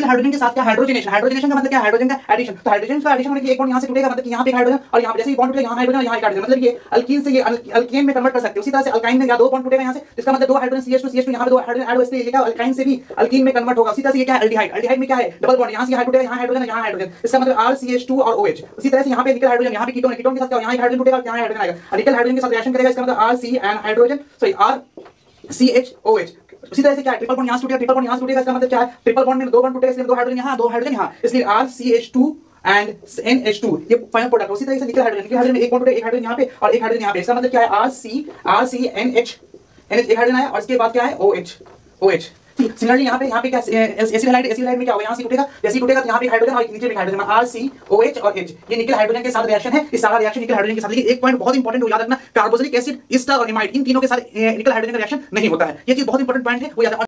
Hydrogen के साथ क्या हाइड्रोजनेशन, हाइड्रोजनेशन का मतलब क्या, हाइड्रोजन का एडिशन। तो हाइड्रोजन का एडिशन होने के एक बॉन्ड यहां से टूटेगा, मतलब कि यहां पे एक हाइड्रोजन और यहां पे जैसे ही बॉन्ड टूटेगा यहां हाइड्रोजन और यहां एक हाइड्रोजन, मतलब ये अल्कीन से ये अल्केन में कन्वर्ट कर सकते हो। उसी तरह से अल्काइन में या दो बॉन्ड टूटेगा यहां से, इसका मतलब दो हाइड्रोजन CH2 यहां पे दो हाइड्रोजन ऐड हो, इसलिए ये क्या अल्काइन से भी अल्कीन में कन्वर्ट होगा। उसी तरह से ये क्या है एल्डिहाइड, एल्डिहाइड में क्या है डबल बॉन्ड, यहां से हाइड्रोजन यहां हाइड्रोजन यहां हाइड्रोजन, इसका मतलब RCH2 और OH। उसी तरह से यहां पे निकल हाइड्रोजन, यहां पे कीटोन है, कीटोन के साथ क्या यहां एक हाइड्रोजन टूटेगा यहां हाइड्रोजन आएगा, निकल हाइड्रोजन के साथ रिएक्शन करेगा, इसका मतलब RC and hydrogen sorry RCHOH। उसी तरह से क्या है ट्रिपल बॉन्ड यहां से टूटेगा, ट्रिपल बॉन्ड यहां से टूटेगा, इसका मतलब क्या है ट्रिपल बॉन्ड में दो बॉन्ड टूटेगा, इसलिए दो हाइड्रोजन यहां दो हाइड्रोजन यहां, इसलिए RCH2 एंड NH2 ये फाइनल प्रोडक्ट। उसी तरह से निकल हाइड्रोजन में एक बॉन्ड टूटेगा, एक हाइड्रोजन यहां पे और एक हाइड्रोजन यहां पे, इसका मतलब क्या है RCNH एक हाइड्रोजन आया और इसके बाद क्या है OH। सिमिलरली यहाँ पे क्या एसिड हाइलाइड में क्या होगा, यहाँ से टूटेगा, जैसे टूटेगा तो यहाँ पे हाइड्रोजन और नीचे में हाइड्रोजन RCOH और H। ये निकल हाइड्रोजन के साथ रिएक्शन है, इस सारा रिएक्शन निकल हाइड्रोजन के साथ। लेकिन एक पॉइंट बहुत इंपॉर्टेंट हो याद रखना, कार्बोक्सिलिक एसिड, ईस्टर और एमाइड इन तीनों के साथ निकल हाइड्रोजन का रिएक्शन नहीं होता है। ये चीज बहुत इंपॉर्टेंट पॉइंट है, वो याद